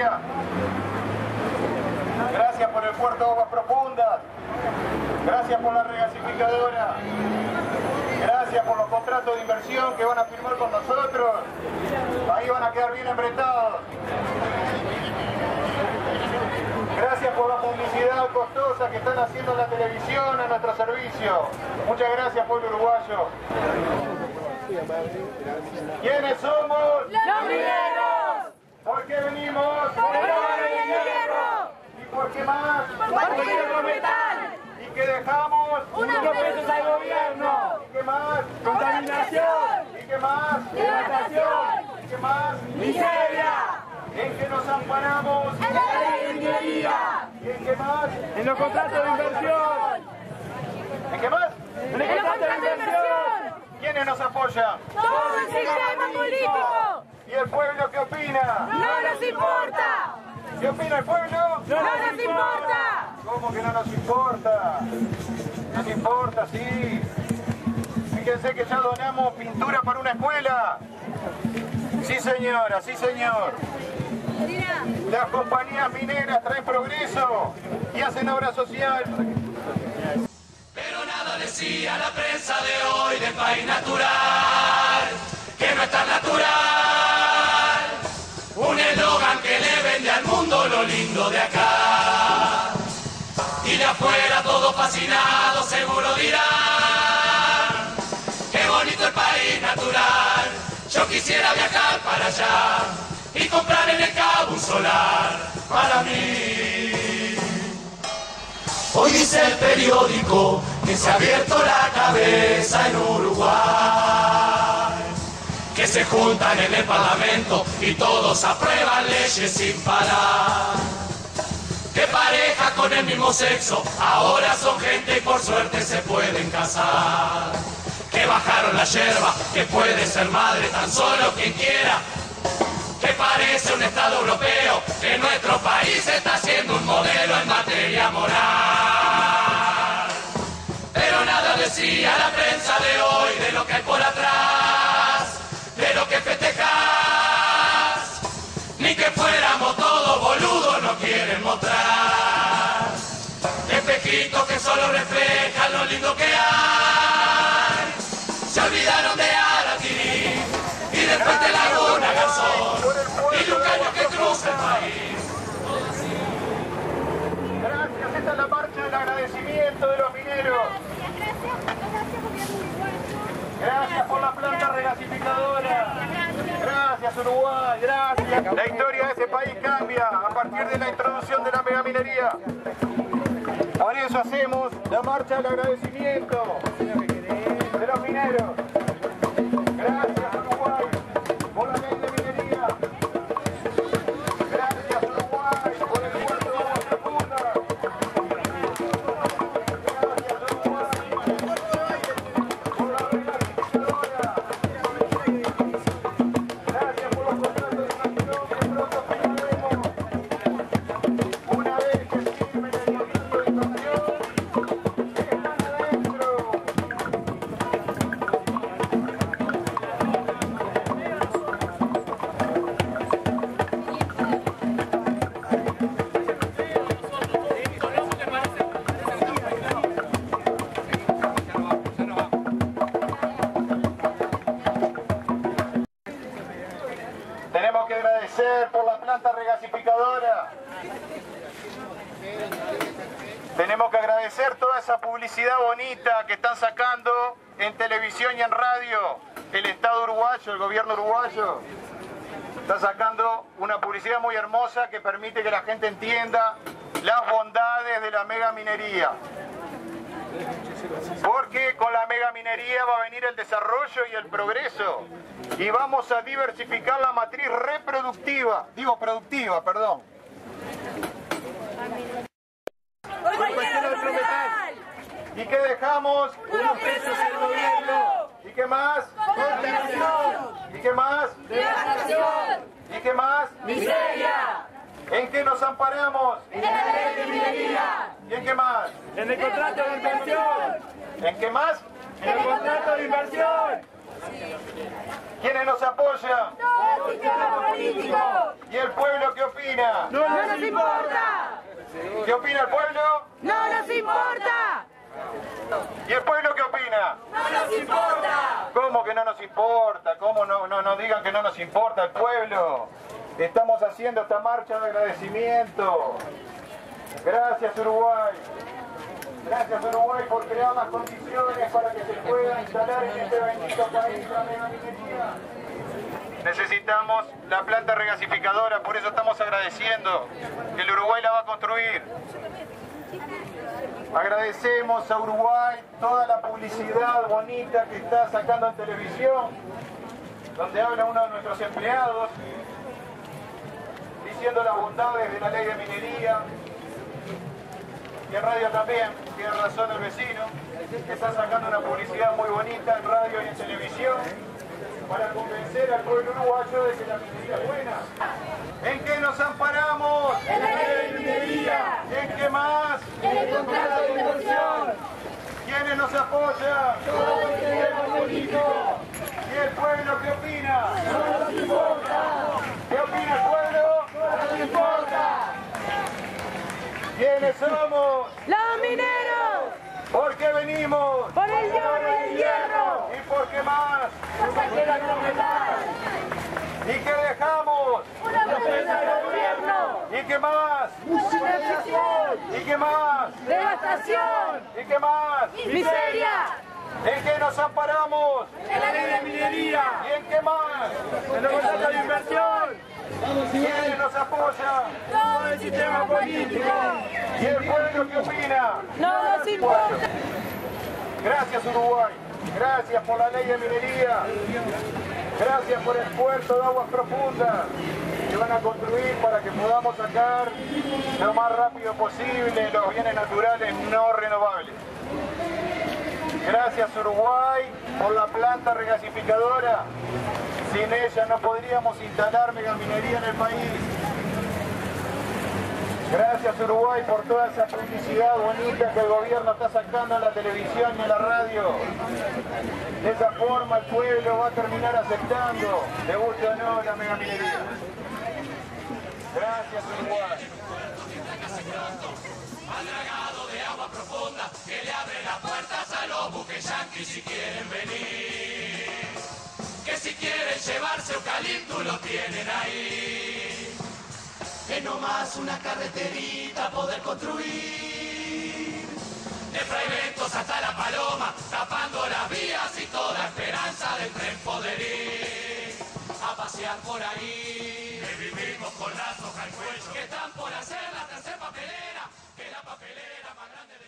minería. Gracias por el puerto de Aguas Profundas. Gracias por la regasificadora. Gracias por los contratos de inversión que van a firmar con nosotros. Ahí van a quedar bien apretados. Gracias por la publicidad costosa que están haciendo en la televisión a nuestro servicio. Muchas gracias, pueblo uruguayo. ¿Quiénes somos? ¡Los mineros! ¿Por qué venimos? ¡Por el oro y el hierro! ¿Y por qué más? ¡Por el hierro metal! ¿Y qué dejamos? ¡Unos pesos al gobierno! ¿Y qué más? ¡Contaminación! ¿Y qué más? ¡Devastación! ¿Y qué más? ¡Miseria! ¿En qué nos amparamos? ¡En la ley de minería! ¿Y en qué más? ¡En los contratos de inversión! ¿En qué más? ¡En los contratos de inversión! ¿Quiénes nos apoyan? ¡Todo el sistema político! ¿Y el pueblo qué opina? ¡No nos importa! ¿Qué opina el pueblo? ¡No nos importa! ¿Cómo que no nos importa? Nos importa, sí. Fíjense que ya donamos pintura para una escuela. Sí, señora, sí, señor. Las compañías mineras traen progreso y hacen obra social. Pero nada decía la prensa de hoy del país natural, que no es tan natural. Un eslogan que le vende al mundo lo lindo de acá. Y de afuera todos fascinados seguro dirán, qué bonito el país natural. Yo quisiera viajar para allá y comprar en el Cabo un solar para mí. Hoy dice el periódico que se ha abierto la cabeza en Uruguay, que se juntan en el Parlamento y todos aprueban leyes sin parar, que parejas con el mismo sexo ahora son gente y por suerte se pueden casar, que bajaron la yerba, que puede ser madre tan solo quien quiera, que parece un estado europeo, que nuestro país está siendo un modelo en materia moral. Pero nada decía la prensa de hoy de lo que hay por atrás, de lo que festejás, ni que fuéramos todos boludos no quieren mostrar. Espejitos que solo reflejan lo lindo que hay, se olvidaron de Aratirí y después de Laguna Garzón y un caño que cruza el país. Gracias, esta es la marcha del agradecimiento de los mineros. Gracias por la planta regasificadora. Gracias, Uruguay, gracias. La historia de ese país cambia a partir de la introducción de la megaminería. Por eso hacemos la marcha del agradecimiento de los mineros. Gracias, Uruguay, por la ley de minería. Gracias, Uruguay, por el puerto de Aguas Profundas. Gracias, Uruguay, por la regasificadora. Gracias por los contratos de inversión que pronto firmaremos. Una vez que firmen el contrato de inversión, están adentro. Tenemos que agradecer por la planta regasificadora. Tenemos que agradecer toda esa publicidad bonita que están sacando en televisión y en radio. El Estado uruguayo, el gobierno uruguayo, está sacando una publicidad muy hermosa que permite que la gente entienda las bondades de la megaminería. Porque con la megaminería va a venir el desarrollo y el progreso. Y vamos a diversificar la matriz productiva, perdón. ¿Y qué dejamos? ¡Unos pesos al gobierno! ¿Y qué más? ¡Contaminación! ¿Y qué más? ¡Devastación! ¿Y qué más? ¡Miseria! ¿En qué nos amparamos? ¡En la ley de minería! ¿Y en qué más? ¡En el contrato de inversión! ¿En qué más? ¡En el contrato de inversión! ¿Quiénes nos apoyan? ¡Todo el sistema político! ¿Y el pueblo qué opina? opina? ¡No nos importa! ¿Qué opina el pueblo? ¡No nos importa! ¿Y el pueblo qué opina? ¡No nos importa! ¿Cómo que no nos importa? ¿Cómo no digan que no nos importa el pueblo? Estamos haciendo esta marcha de agradecimiento. Gracias Uruguay. Gracias Uruguay por crear las condiciones para que se pueda instalar en este bendito país la megaminería. Necesitamos la planta regasificadora, por eso estamos agradeciendo que el Uruguay la va a construir. Agradecemos a Uruguay toda la publicidad bonita que está sacando en televisión, donde habla uno de nuestros empleados, diciendo las bondades de la ley de minería. Y en radio también, tiene razón el vecino, que está sacando una publicidad muy bonita en radio y en televisión para convencer al pueblo uruguayo de que la minería es buena. ¿En qué nos amparamos? ¡En la ley de minería! ¿Y en qué más? ¡En el contrato de inversión! ¿Quiénes nos apoyan? ¡Todo el sistema político! ¿Y el pueblo qué opina? ¡No nos importa! ¿Qué opina el pueblo? ¡No nos importa! ¿Quiénes somos? ¡Los mineros! ¿Por qué venimos? ¡Por el oro y el hierro! ¿Y por qué más? ¡Nos queda no metal! ¿Y qué dejamos? ¡Una promesa del gobierno! ¿Y qué más? ¡Muchísima ¿Y qué más? ¡Devastación! ¿Y qué más? ¡Miseria! ¿En qué nos amparamos? ¡En la ley de minería! ¿Y en qué más? ¡En el contrato de inversión! ¿Quiénes nos apoyan? ¡Todo el ¡Sistema político! ¿Y el pueblo qué opina? ¡No nos importa! Gracias Uruguay, gracias por la ley de minería, gracias por el puerto de aguas profundas que van a construir para que podamos sacar lo más rápido posible los bienes naturales no renovables. Gracias Uruguay por la planta regasificadora, sin ella no podríamos instalar megaminería en el país. Gracias Uruguay por toda esa publicidad bonita que el gobierno está sacando en la televisión y en la radio. De esa forma el pueblo va a terminar aceptando, le guste o no, la megaminería. Gracias Uruguay. Al dragado de agua profunda que le abre las puertas a los buques yanquis si quieren venir. Que si quieren llevarse eucalipto lo tienen ahí. Es nomás una carreterita poder construir. De Fraiventos hasta La Paloma, tapando las vías y toda esperanza del tren poder ir. A pasear por ahí, que vivimos con la soja al cuello, que están por hacer la tercera papelera, que la papelera más grande de